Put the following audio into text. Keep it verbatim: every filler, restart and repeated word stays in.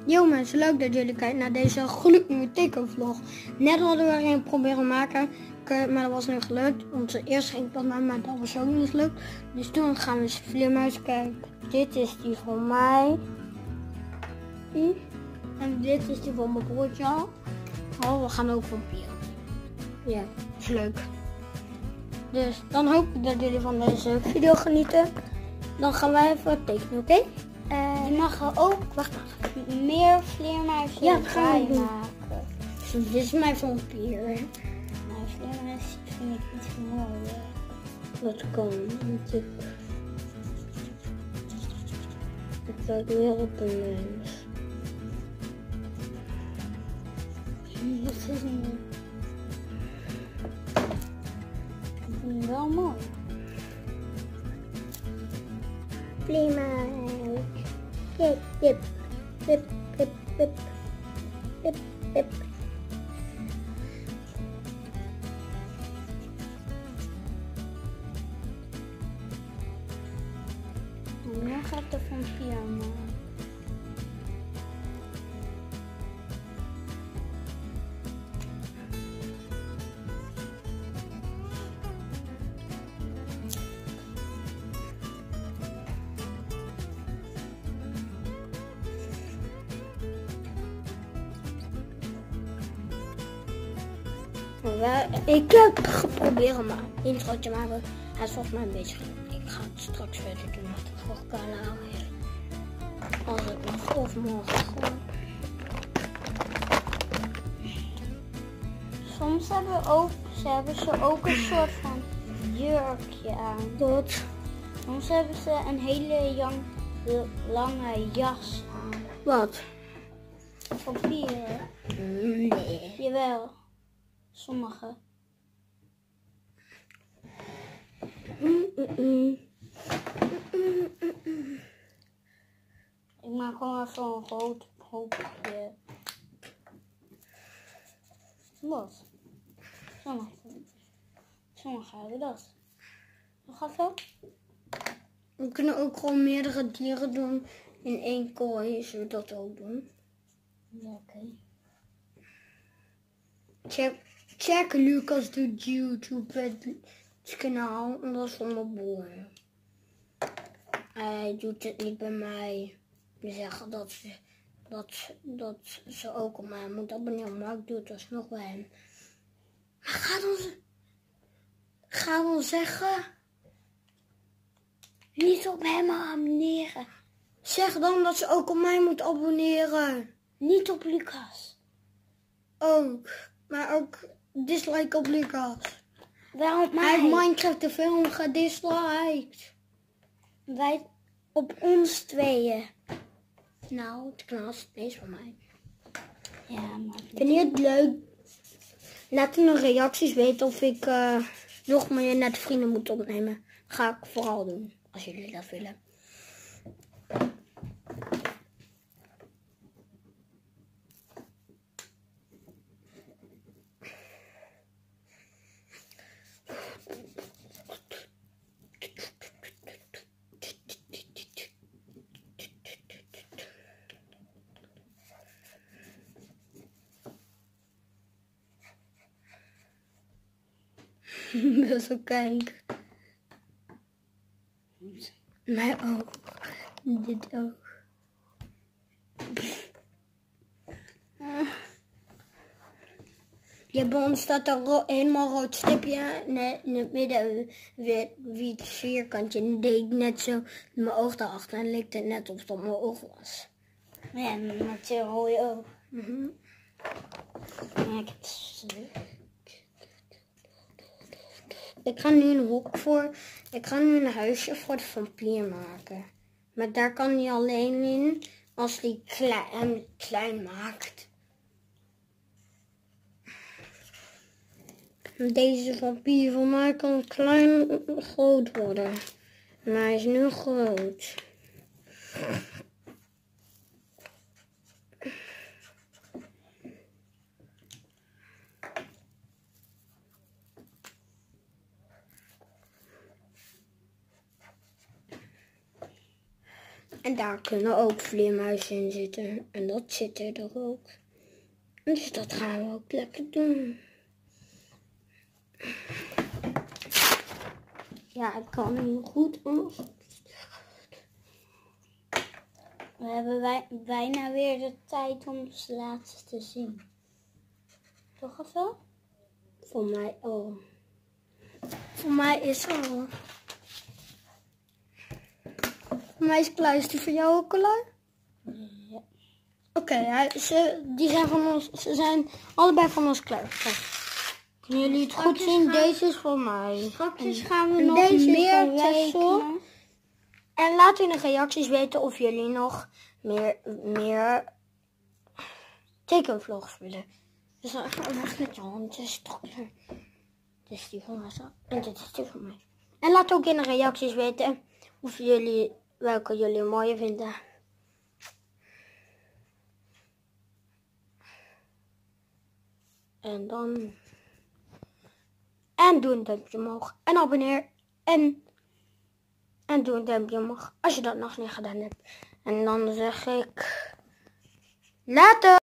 Yo mensen, leuk dat jullie kijken naar deze gloednieuwe tekenvlog. Net hadden we er een proberen maken, maar dat was niet gelukt. Onze eerste ging pas naar, maar dat was ook niet gelukt. Dus toen gaan we eens vleermuis kijken. Dit is die van mij. En dit is die van mijn broertje. Oh, we gaan ook vampieren. Ja, is leuk. Dus dan hoop ik dat jullie van deze video genieten. Dan gaan wij even tekenen, oké? Okay? Uh, je mag er ook wacht, wacht, meer vleermuizen ja, bij maken. So, dit is mijn vampier. Mijn vleermuis vind ik iets mooier. Dat kan natuurlijk. Het lijkt weer op een mens. Dit is een... Ik vind het wel mooi. Vleermuis. Kijk, pip, pip, pip, pip, pip, pip. Nu gaat de vampier maken. Ik heb geprobeerd maar een intro te maken. Hij is volgens mij een beetje gelukt. Ik ga het straks verder doen met de vlogkanaal. Als ik nog of morgen gewoon. Soms hebben, ook, ze hebben ze ook een soort van jurkje aan. Wat? Soms hebben ze een hele jong, lange jas aan. Wat? Vampieren. Nee. Jawel. Sommige. Mm -mm -mm. Ik maak gewoon even een rood hoopje. Wat? Sommige, sommige hebben dat. Wat gaat dat? We kunnen ook gewoon meerdere dieren doen in één kooi. Zullen we dat ook doen? Ja, oké. Okay. Check, check Lucas doet YouTube het kanaal. En dat is van mijn broer. Hij doet het niet bij mij. Die zeggen dat ze, dat, dat ze ook op mij moet abonneren. Maar ik doe het alsnog bij hem. Maar ga dan, ga dan zeggen... Niet op hem abonneren. Zeg dan dat ze ook op mij moet abonneren. Niet op Lucas. Ook. Maar ook dislike op Lucas. Waarom mij? Hij heeft Minecraft de film gedisliked. Wij op ons tweeën. Nou, het kanaal is het meest van mij. Ja, maar... Vind je het leuk? Laat in de reacties weten of ik uh, nog meer net vrienden moet opnemen. Ga ik vooral doen, als jullie dat willen. Zo kijk. Mijn oog. Dit oog. Ja, bij ons staat er ro helemaal rood stipje net in het midden weer wit vierkantje. En deed ik net zo mijn oog daarachter en leek het net of dat mijn oog was. Ja, met je rode oog. Mm-hmm. Ja, ik heb het... Ik ga nu een hok voor, ik ga nu een huisje voor de vampier maken. Maar daar kan hij alleen in als hij klein, hem klein maakt. Deze vampier van mij kan klein groot worden. Maar hij is nu groot. En daar kunnen ook vleermuizen in zitten. En dat zit er ook. Dus dat gaan we ook lekker doen. Ja, ik kan heel goed anders. We hebben wij, bijna weer de tijd om de laatste te zien. Toch of wel? Voor mij al. Voor mij is al. Voor mij is klaar. Is die voor jou ook klaar? Ja. Oké, okay, ze, die zijn van ons, ze zijn allebei van ons klaar. Kijk. Kunnen jullie het goed zien? Deze is voor mij. Straks en, gaan we en nog deze meer is tekenen. En laat in de reacties weten of jullie nog meer, meer tekenvlogs willen. Dus dan ga ik weg met je hand. Dit is toch klaar. Dit is die van mij. En dit is die van mij. En laat ook in de reacties weten of jullie, welke jullie mooier vinden. En dan. En doe een duimpje omhoog. En abonneer. En. En doe een duimpje omhoog als je dat nog niet gedaan hebt. En dan zeg ik. Later!